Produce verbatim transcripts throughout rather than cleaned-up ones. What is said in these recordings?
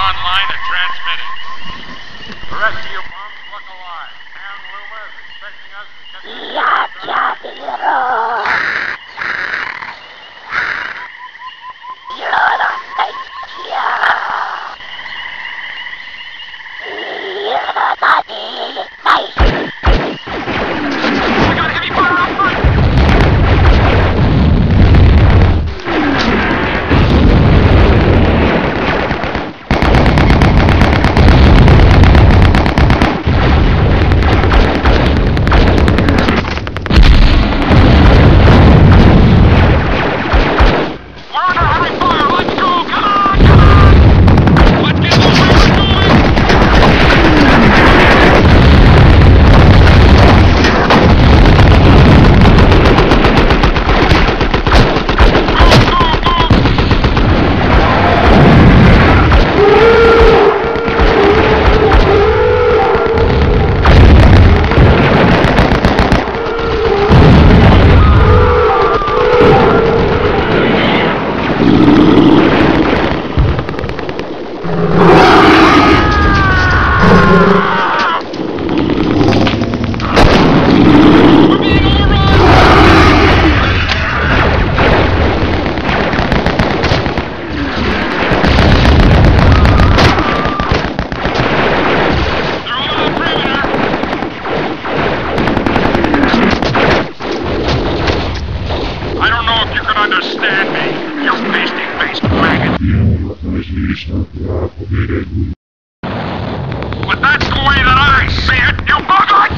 online and transmitting. The rest of you bums look alive. And Luma is expecting us to catch you. We got heavy fire out front! But that's the way that I see it, you bug-eyed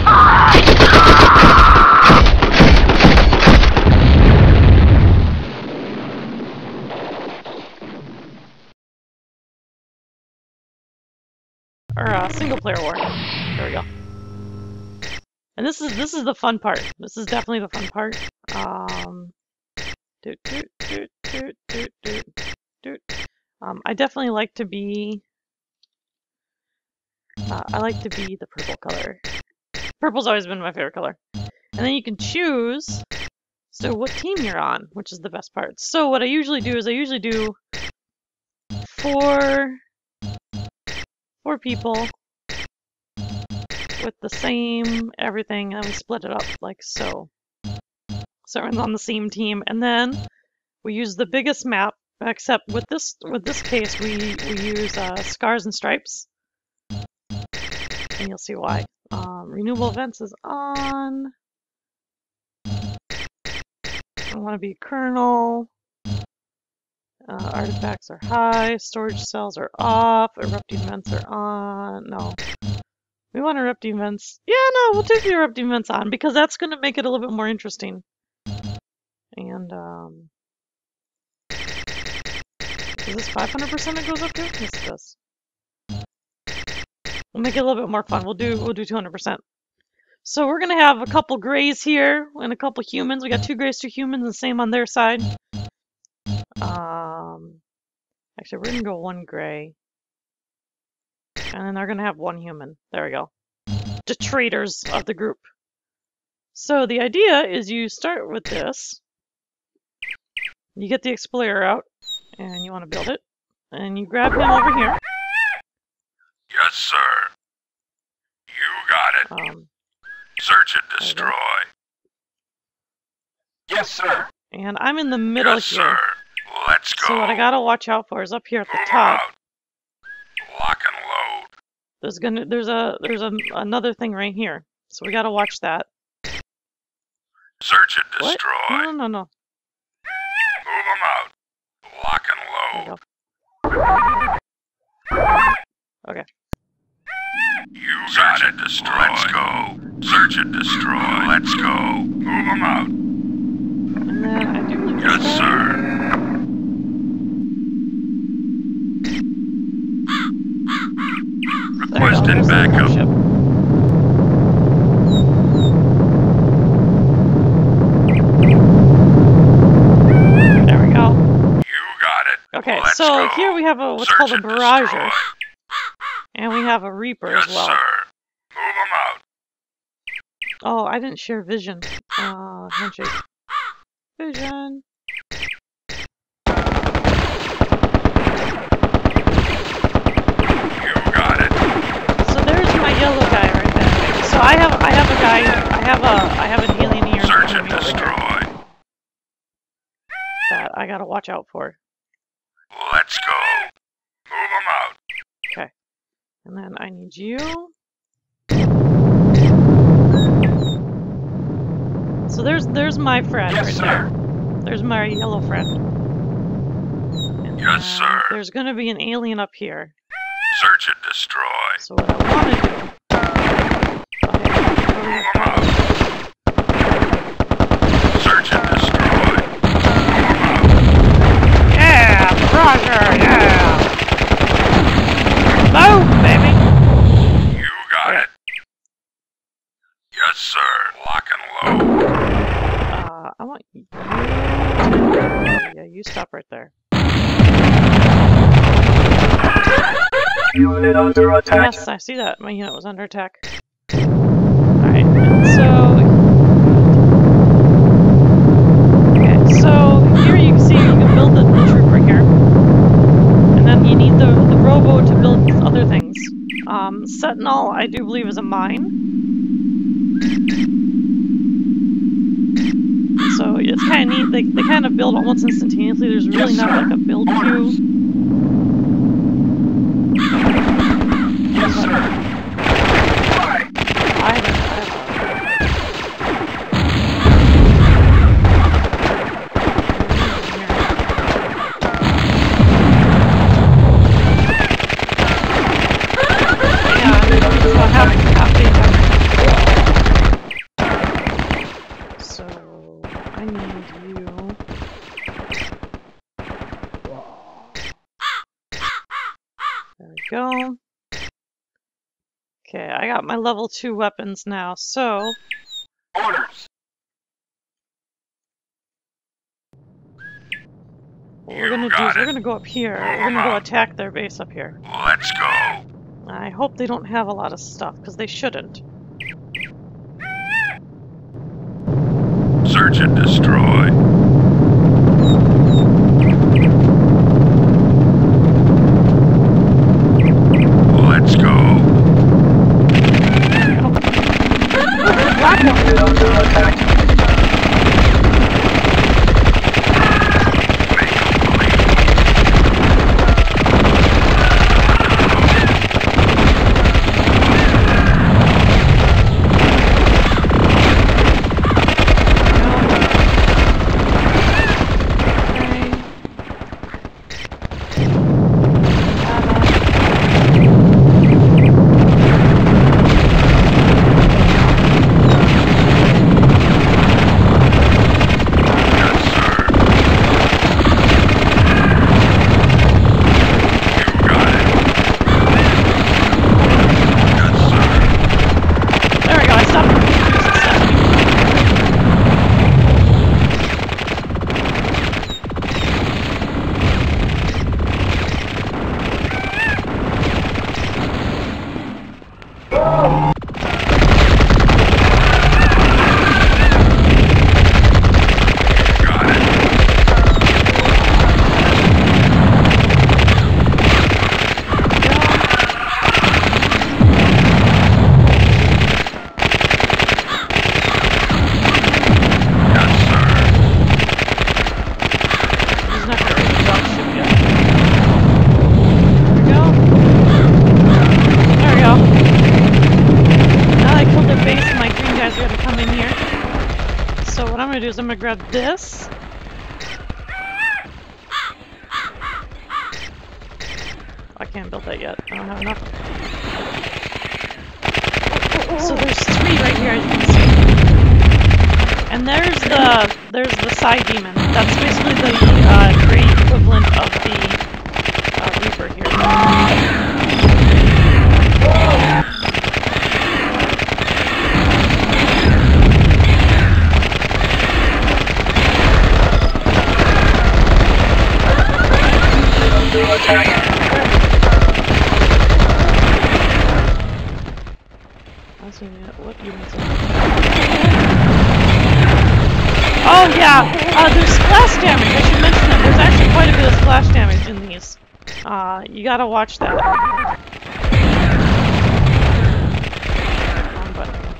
Or uh, single player war. There we go. And this is this is the fun part. This is definitely the fun part. Um, doot, doot, doot, doot, doot, doot, doot. Um, I definitely like to be. Uh, I like to be the purple color. Purple's always been my favorite color. And then you can choose so what team you're on, which is the best part. So what I usually do is I usually do four four people with the same everything, and we split it up like so. So everyone's on the same team, and then we use the biggest map. Except with this with this case, we we use uh, scars and stripes. And you'll see why. Um, renewable events is on. I want to be kernel. Uh, artifacts are high. Storage cells are off. Erupting vents are on. No. We want erupting vents. Yeah, no, we'll take the erupting vents on because that's going to make it a little bit more interesting. And, um... is this five hundred percent it goes up to? Yes, it does. We'll make it a little bit more fun. We'll do we'll do two hundred percent. So we're gonna have a couple grays here and a couple humans. We got two grays, two humans, and same on their side. Um, actually, we're gonna go one gray, and then they're gonna have one human. There we go. The traitors of the group. So the idea is you start with this. You get the explorer out, and you want to build it, and you grab him over here. Yes, sir. You got it. Um, Search and destroy. Yes, sir. And I'm in the middle yes, here. Sir. Let's go. So what I gotta watch out for is up here at the Move top. out. Lock and load. There's gonna there's a there's a, another thing right here. So we gotta watch that. Search and What? destroy. No, no, no, no. Move them out. Lock and load. Okay. You Search and destroy. Let's go. Search and destroy. Let's go. Move them out. And then I do like Yes, this sir. Requesting backup. Ship. There we go. You got it. Okay, Let's so go. here we have a what's Search called a and barrager. destroy. And we have a reaper Yes, as well. sir. Move them out. Oh, I didn't share vision. Uh, handshake. Vision. I have I have a guy. I have a I have an alien here. Search and destroy. That I gotta watch out for. Let's go. Move them out. Okay. And then I need you. So there's there's my friend Yes, right sir. there. There's my yellow friend. And Yes, then sir. There's gonna be an alien up here. Search and destroy. So what I want to do... Okay, Move them out. Search and destroy. yeah, Roger, yeah! Boom, baby! You got it. Yes, sir. Lock and load. Uh, I want you to... Yeah, you stop right there. Unit under attack. Yes, I see that. My unit was under attack. Alright, so... Okay, so here you can see you can build the, the trooper here. And then you need the, the robo to build other things. Um, Sentinel, I do believe, is a mine. So it's kind of neat. They, they kind of build almost instantaneously. There's really not like a build queue. Yes, sir. I haven't, I haven't. Yeah, so half, half the entire. So I need you. There we go. Okay, I got my level two weapons now, so Orders. what we're gonna do is we're gonna go up here. We're gonna go attack their base up here. Let's go. I hope they don't have a lot of stuff, because they shouldn't. Search and destroy. Let's go. Unit under attack. is I'm gonna grab this. I can't build that yet. I don't have enough. So there's three right here, as you can see. And there's the there's the side demon. That's basically the uh, gray equivalent of the uh, Reaper here. What units are Oh yeah, uh, there's splash damage. I should mention that. There's actually quite a bit of splash damage in these. Uh, you gotta watch that. Wrong button.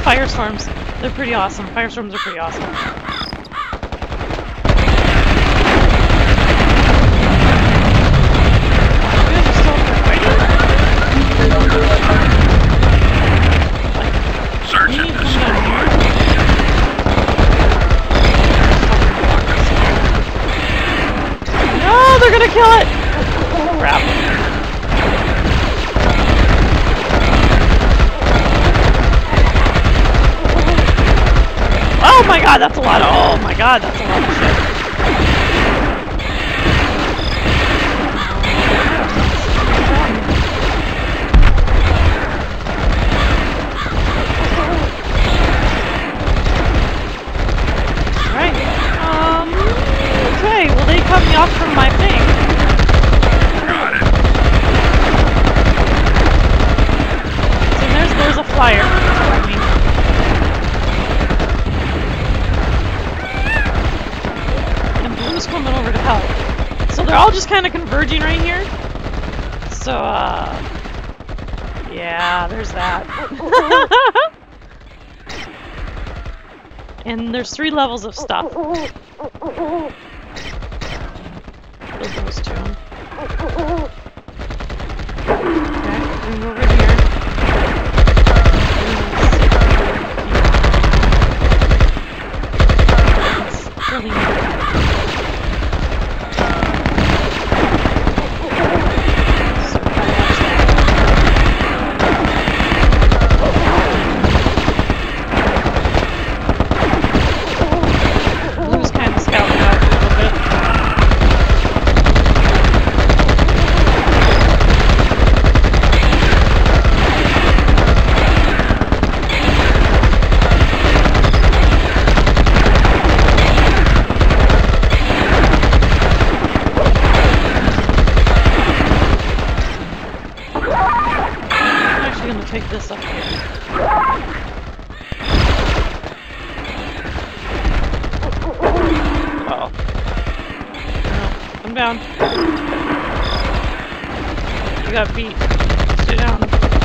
firestorms. They're pretty awesome. Firestorms are pretty awesome. You guys are still up there fighting? Like, Search we and need to come down destroy. here. No, they're gonna kill it! Crap. Oh my god, that's a lot of- oh my god, that's a lot of shit. Right. Um, okay, well they cut me off from my thing. Got it. So there's, there's a flyer. I mean, Blue's coming over to help. So they're all just kind of converging right here. So, uh... yeah, there's that. And there's three levels of stuff. Build those two. Okay, we move over here. It's really neat. Blue's kind of scouting out a little bit. I'm actually going to take this up here. Uh-oh. No, come down. You got beat. Stay down.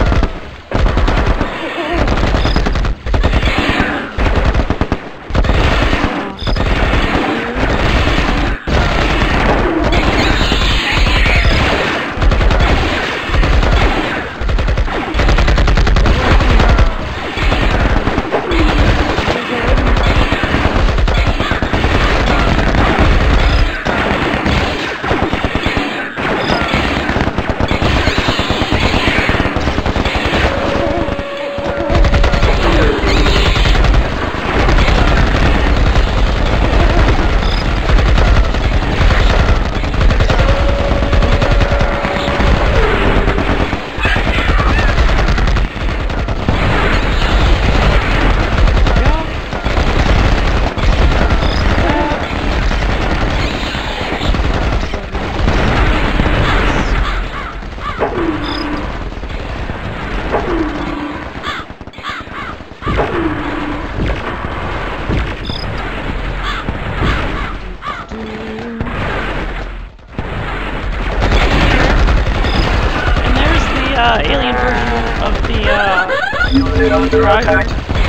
Uh, alien version of the uh, Unit under attack.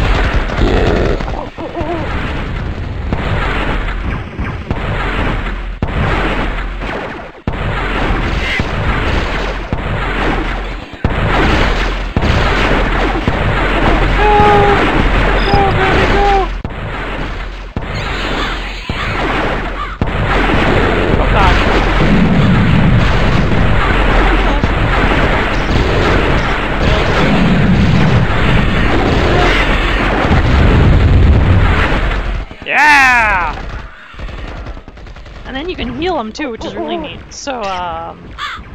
Yeah! And then you can heal them too, which is really neat. So, um...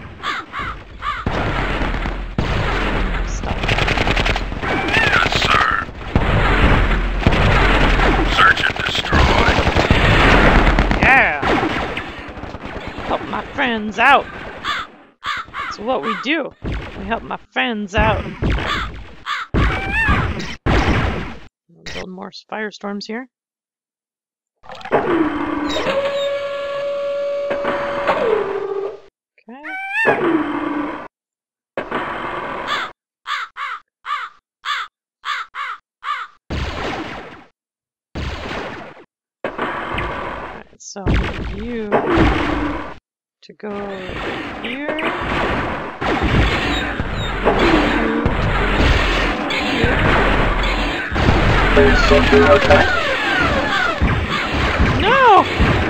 stop. Yes, sir. Search and destroy. Yeah! Help my friends out! That's what we do. We help my friends out. We'll build more firestorms here. Okay. So you to go here. No!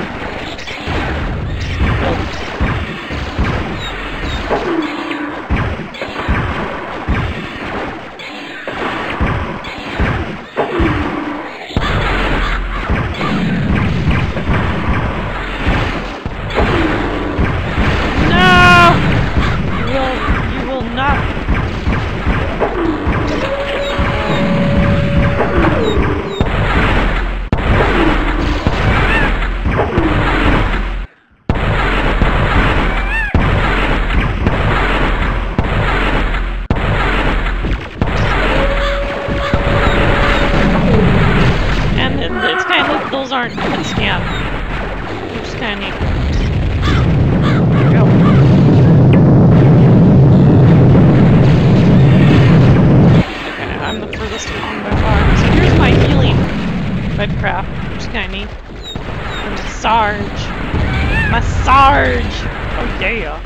Those aren't hit scan, which is kind of neat. There we go. Okay, I'm the furthest along by far. So here's my healing bedcraft, which is kind of neat. The massage. Massage! Oh yeah!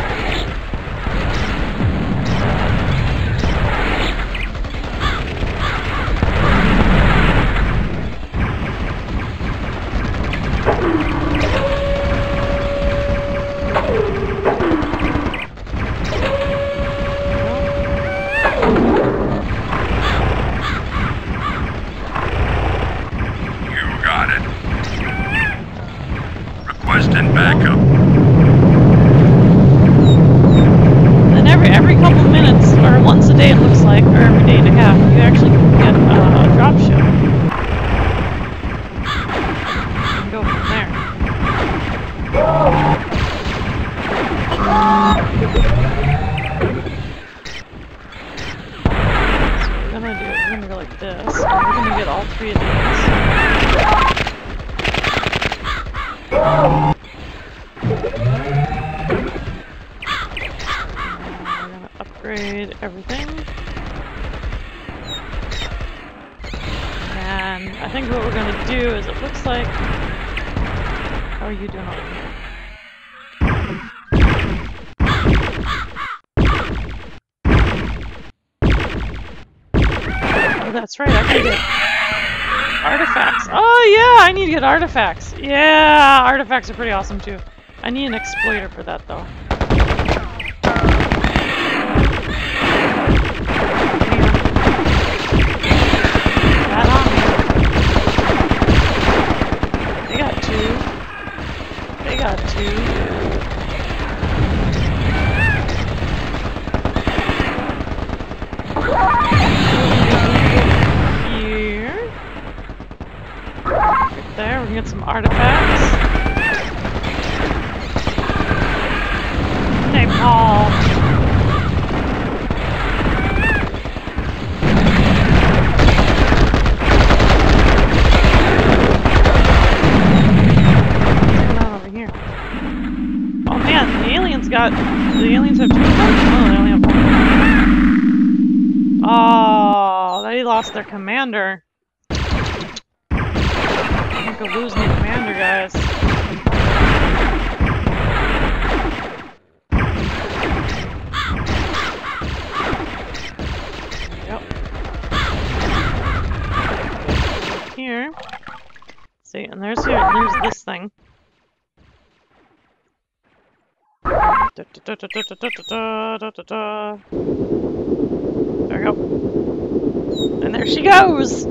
Requesting backup. Then every every couple of minutes, or once a day it looks like, or every day and a half, you actually can get uh, a drop ship. And go from there. So what we're gonna do is we're gonna go like this, and we're gonna get all three of these. We're gonna upgrade everything. And I think what we're gonna do is it looks like... How are you doing over here? Oh, that's right, I can get artifacts. Oh yeah, I need to get artifacts. Yeah, artifacts are pretty awesome too. I need an exploiter for that though. That on me. They got two. They got two. There, we can get some artifacts. Hey, Paul. What's going on over here? Oh man, the aliens got... The aliens have two boats. Oh, they only have one. Oh, they lost their commander. We're losing the commander, guys. Yep. Here. See, and there's here. There's this thing. Da, da, da, da, da, da, da, da, da. There we go. And there she goes.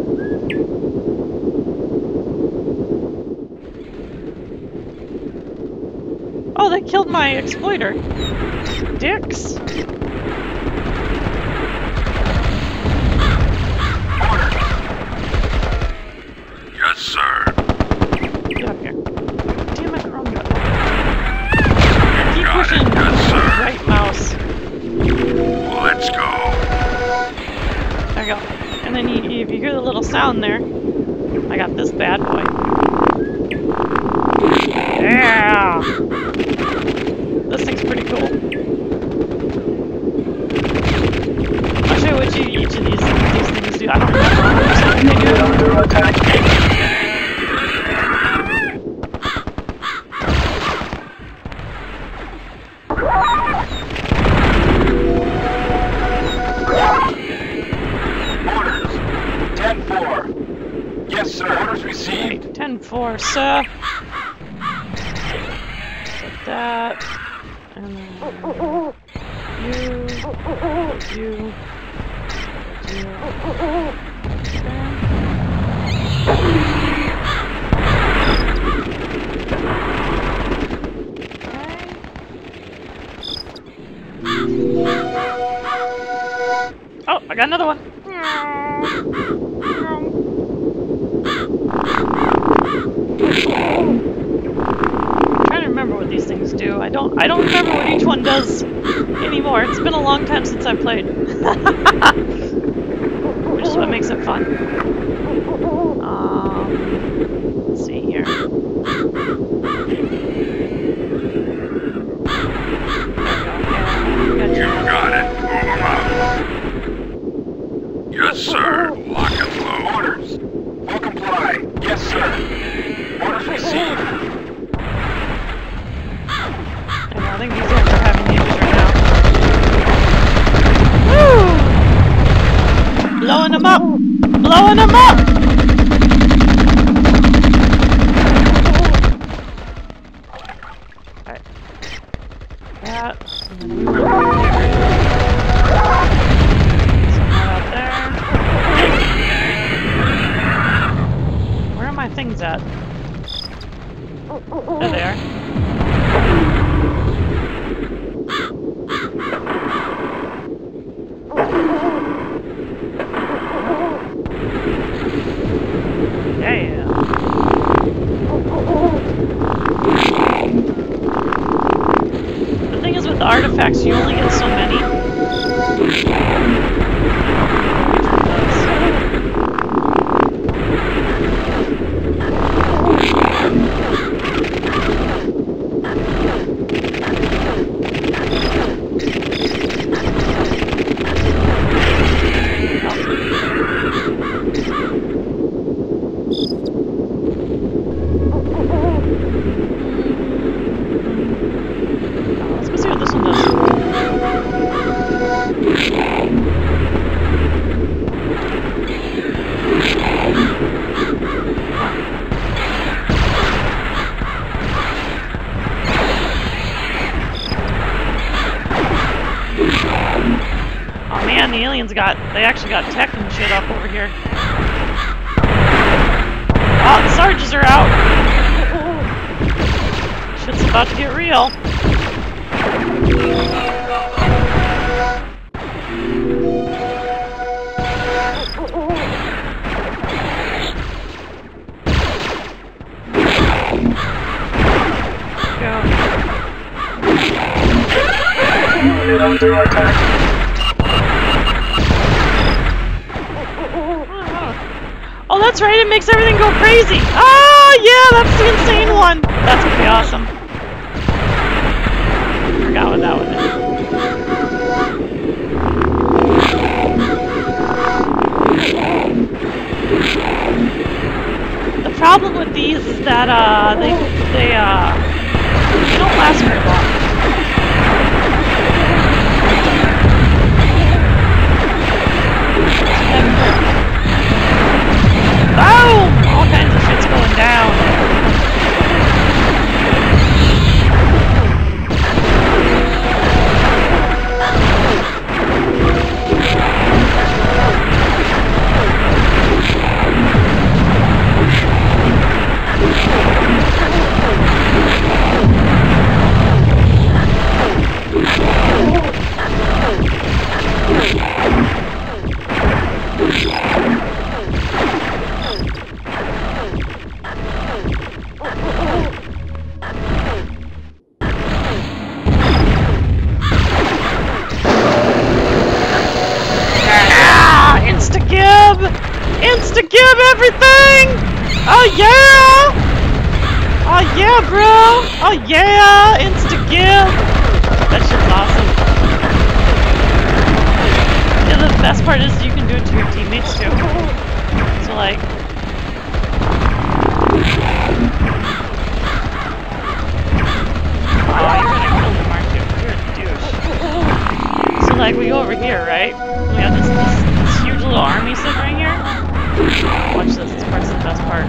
Oh, they killed my exploiter. Dicks. Yes, sir. Get up here. Damn it, wrong button. Keep Got pushing it. Yes, sir. right mouse. Let's go. There you go. And then you, if you hear the little sound there, I got this bad boy. Yeah! This thing's pretty cool. I'll show you what you, each of these, these things do. I don't remember what they do. four. Yes, sir. Orders received. ten four, sir. Like that. And then you, you, you. Oh, I got another one. I'm trying to remember what these things do. I don't I don't remember what each one does anymore. It's been a long time since I played. Which is what makes it fun. Um, let's see here. You got it. Move 'em up. Yes, sir. Lock and load. Orders. Will comply. Yes, sir. Orders received. And I think these ones are having issues right now. Woo! Blowing them up! Blowing them up! Alright. That. And then we will out there. Where are my things at? There they are. Yeah. The thing is with the artifacts, you only get so many. Let's go see what this one does. Oh man, the aliens got, they actually got tech and shit up over here. Oh, the Sarges are out! Shit's about to get real. Go. Unit under attack. Oh, that's right, it makes everything go crazy! Oh, yeah, that's the insane one! That's gonna be awesome. Forgot what that one is. The problem with these is that, uh, they, they, uh, they don't last very long. Boom! All kinds of shit's going down. Insta-gib! Insta-gib everything! Oh yeah! Oh yeah, bro! Oh yeah! Insta-gib! That shit's awesome. Yeah, the best part is you can do it to your teammates too. So like... Oh, you're gonna kill them, aren't you? You're a douche. So like, we go over here, right? We have this, this, this huge little army sitting right here. watch this. This part's the best part.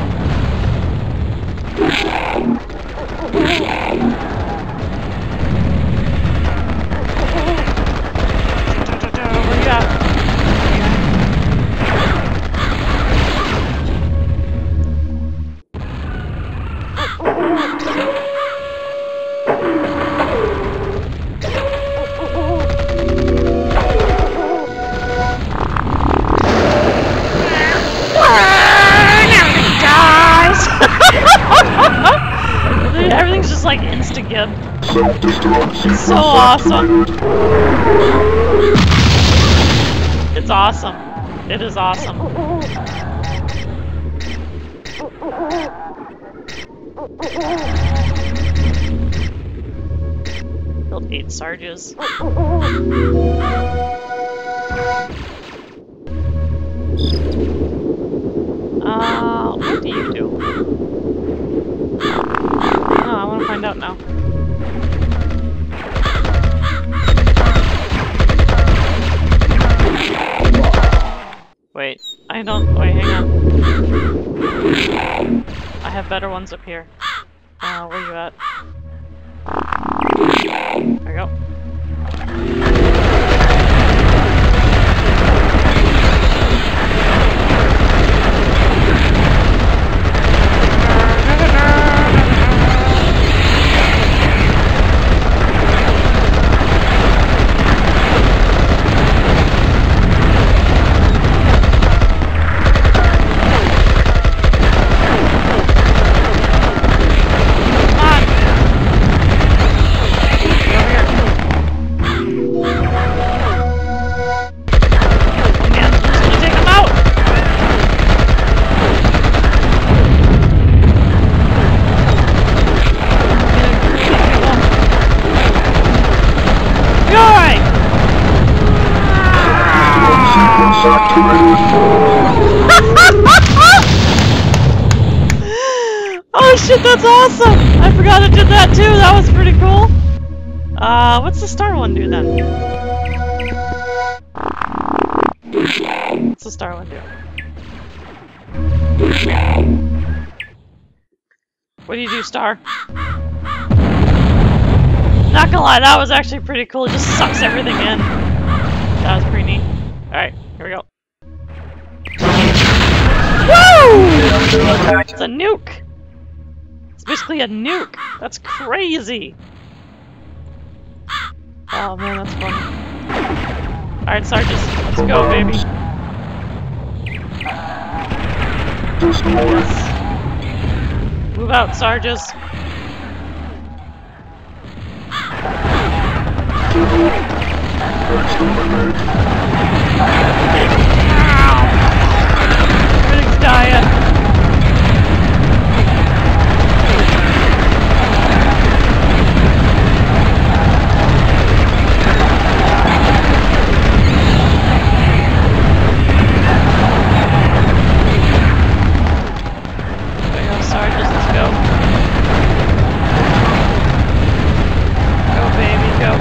What do you got? Everything's just like insta-gib. It's so awesome. It's awesome. It is awesome. Build eight Sarges. Uh, what do you do? Oh, I want to find out now. Wait, I don't. Wait, hang on. I have better ones up here. Uh, where you at? There we go. Oh shit, that's awesome! I forgot it did that too, that was pretty cool. Uh, what's the star one do then? What's the star one do? What do you do, star? Not gonna lie, that was actually pretty cool, it just sucks everything in. That was pretty neat. Alright, here we go. Woo! It's a nuke! It's basically a nuke! That's crazy! Oh man, that's fun. Alright, Sarges, let's go, baby. Yes. Move out, Sarges. Everything's dying. There we go, Sarges, let's go. Go, baby, go.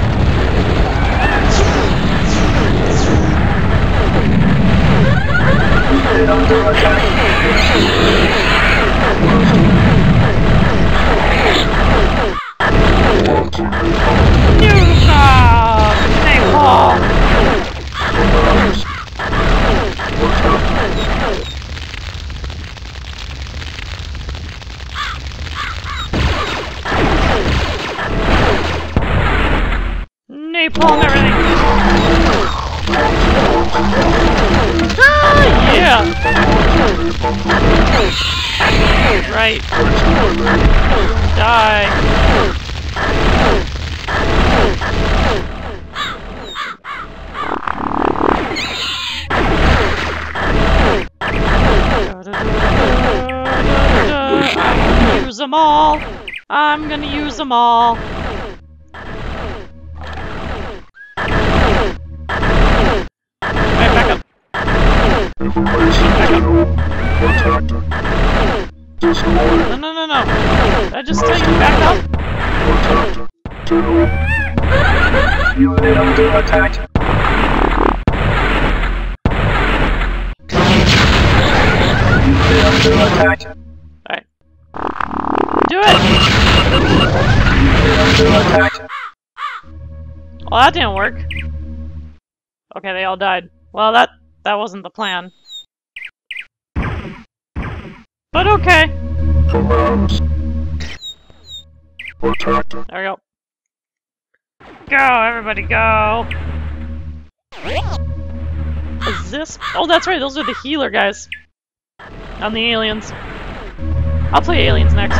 Napalm everything. Ah, yeah. Right. Die. I'm gonna use them all. I'm gonna use them all. No, no, no, no. Did I just tell you to back up? Unit under attack. Unit Alright. Do it! Well, that didn't work. Okay, they all died. Well, that that wasn't the plan. But okay. There we go. Go, everybody, go! Is this? Oh, that's right, those are the healer guys. And the aliens. I'll play aliens next.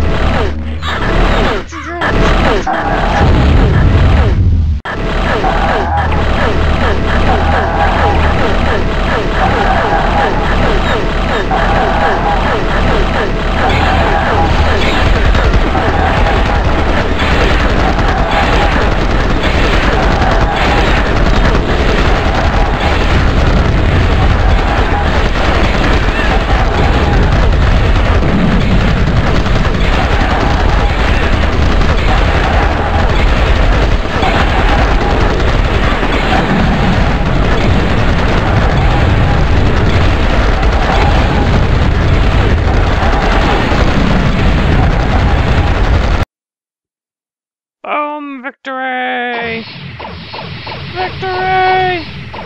Boom! Victory! Victory!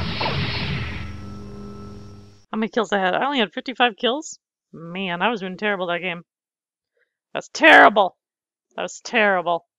How many kills I had? I only had fifty-five kills? Man, I was doing terrible that game. That's terrible! That was terrible.